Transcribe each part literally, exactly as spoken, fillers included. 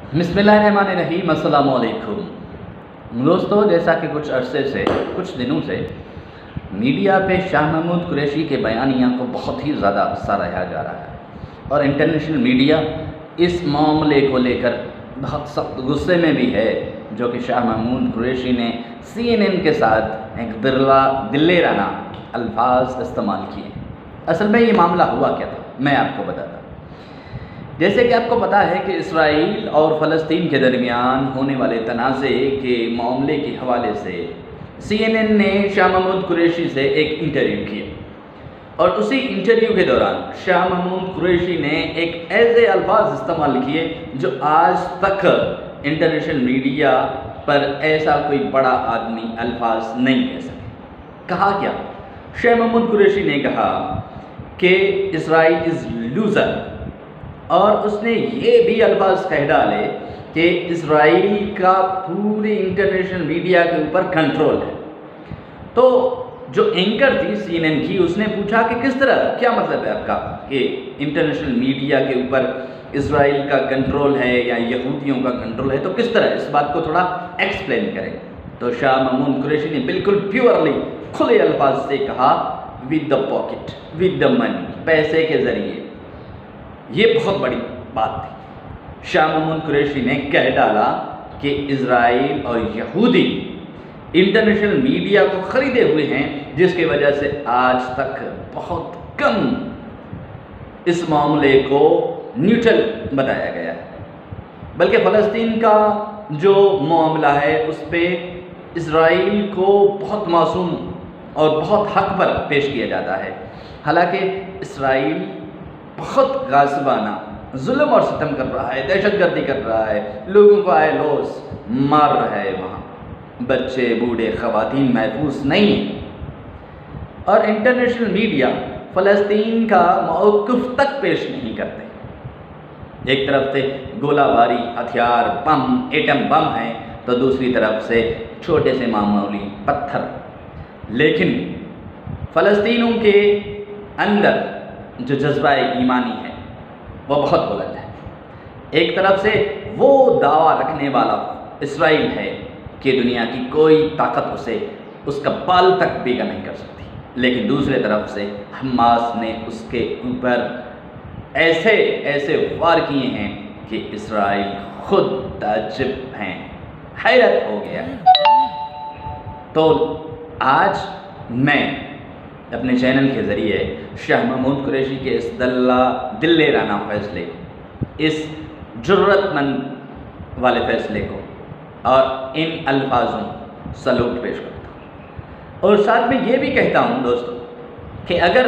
بسم اللہ الرحمن الرحیم۔ السلام علیکم دوستو، جیسا کہ کچھ عرصے سے کچھ دنوں سے میڈیا پہ شاہ محمود قریشی کے بیانیہ کو بہت ہی زیادہ سراہا جا رہا ہے، اور انٹرنیشنل میڈیا اس معاملے کو لے کر بہت سخت غصے میں بھی ہے، جو کہ شاہ محمود قریشی نے سی این این کے ساتھ ایک دلیرانہ الفاظ استعمال کیے۔ اصل میں یہ معاملہ ہوا کیا تھا، میں آپ کو بتاتا ہوں۔ جیسے کہ آپ کو پتہ ہے کہ اسرائیل اور فلسطین کے درمیان ہونے والے تنازع کے معاملے کے حوالے سے سی این این نے شاہ محمود قریشی سے ایک انٹرویو کیا، اور اسی انٹرویو کے دوران شاہ محمود قریشی نے ایک ایسے الفاظ استعمال کیے جو آج تک انٹرنیشنل میڈیا پر ایسا کوئی بڑا آدمی الفاظ نہیں کہہ سکے۔ کہا کیا؟ شاہ محمود قریشی نے کہا کہ اسرائیل از لوزر، اور اس نے یہ بھی الفاظ کہہ ڈالے کہ اسرائیل کا پوری انٹرنیشنل میڈیا کے اوپر کنٹرول ہے۔ تو جو اینکر تھی سی این این کی، اس نے پوچھا کہ کس طرح، کیا مطلب ہے آپ کا کہ انٹرنیشنل میڈیا کے اوپر اسرائیل کا کنٹرول ہے یا یہودیوں کا کنٹرول ہے، تو کس طرح اس بات کو تھوڑا ایکسپلین کریں۔ تو شاہ محمود قریشی نے بالکل پیورلی کھلے الفاظ سے کہا، with the pocket, with the money, پیسے کے ذریعے۔ یہ بہت بڑی بات تھی۔ شاہ محمود قریشی نے کہہ ڈالا کہ اسرائیل اور یہودی انٹرنیشنل میڈیا کو خریدے ہوئے ہیں، جس کی وجہ سے آج تک بہت کم اس معاملے کو نیوٹرل بتایا گیا ہے، بلکہ فلسطین کا جو معاملہ ہے اس پہ اسرائیل کو بہت معصوم اور بہت حق پر پیش کیا جاتا ہے، حالانکہ اسرائیل بہت غاصبانہ ظلم اور ستم کر رہا ہے، دہشت گردی کر رہا ہے، لوگوں کو آئے لوس مار رہا ہے، وہاں بچے بوڑھے خواتین محفوظ نہیں ہیں، اور انٹرنیشنل میڈیا فلسطین کا موقف تک پیش نہیں کرتے۔ ایک طرف سے گولہ باری، ہتھیار، بم، ایٹم بم ہیں، تو دوسری طرف سے چھوٹے سے معمولی پتھر، لیکن فلسطینیوں کے اندر جو جذبہ ایمانی ہے وہ بہت بلند ہے۔ ایک طرف سے وہ دعویٰ رکھنے والا اسرائیل ہے کہ دنیا کی کوئی طاقت اسے اس کا بال تک بیگا نہیں کر سکتی، لیکن دوسرے طرف سے حماس نے اس کے اوپر ایسے ایسے وار کیے ہیں کہ اسرائیل خود تعجب ہیں، حیرت ہو گیا۔ تو آج میں اپنے چینل کے ذریعے شاہ محمود قریشی کے اس دلیرانہ فیصلے، اس جرأت مند والے فیصلے کو اور ان الفاظوں سلوٹ پیش کرتا ہوں، اور ساتھ میں یہ بھی کہتا ہوں دوستو کہ اگر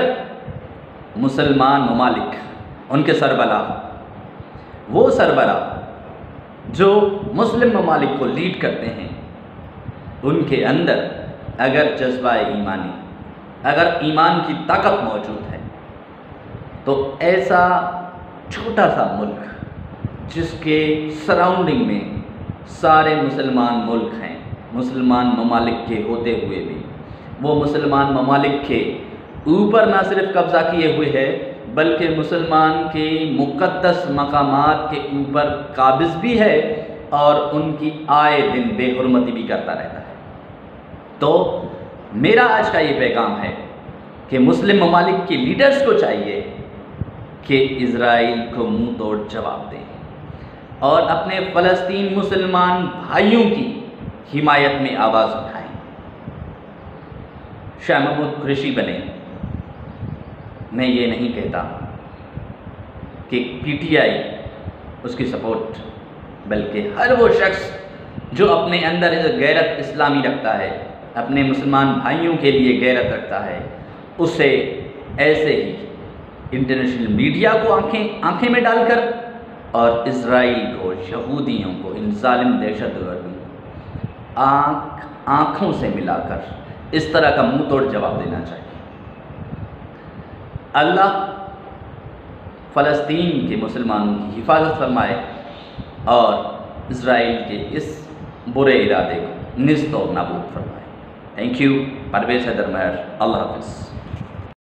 مسلمان ممالک، ان کے سربراہ، وہ سربراہ جو مسلم ممالک کو لیڈ کرتے ہیں، ان کے اندر اگر جذبہ ایمانی، اگر ایمان کی طاقت موجود ہے، تو ایسا چھوٹا سا ملک جس کے سراؤنڈنگ میں سارے مسلمان ملک ہیں، مسلمان ممالک کے ہوتے ہوئے بھی وہ مسلمان ممالک کے اوپر نہ صرف قبضہ کیے ہوئے ہے، بلکہ مسلمان کے مقدس مقامات کے اوپر قابض بھی ہے، اور ان کی آئے دن بے حرمتی بھی کرتا رہتا ہے۔ تو میرا آج کا یہ پیغام ہے کہ مسلم ممالک کے لیڈرز کو چاہیے کہ اسرائیل کو منہ توڑ جواب دیں، اور اپنے فلسطین مسلمان بھائیوں کی حمایت میں آواز اٹھائیں، شاہ محمود قریشی بنے۔ میں یہ نہیں کہتا کہ پی ٹی آئی اس کی سپورٹ، بلکہ ہر وہ شخص جو اپنے اندر غیرت اسلامی رکھتا ہے، اپنے مسلمان بھائیوں کے لیے غیرت رکھتا ہے، اسے ایسے ہی انٹرنیشنل میڈیا کو آنکھیں آنکھیں میں ڈال کر، اور اسرائیل کو، یہودیوں کو، ان ظالم دہشت گردوں کو آنکھ آنکھوں سے ملا کر اس طرح کا منہ توڑ جواب دینا چاہیے۔ اللہ فلسطین کے مسلمانوں کی حفاظت فرمائے، اور اسرائیل کے اس برے ارادے کو نیست و نابود فرمائے۔ تھینک یو، پرویز حیدر مہر، اللہ حافظ۔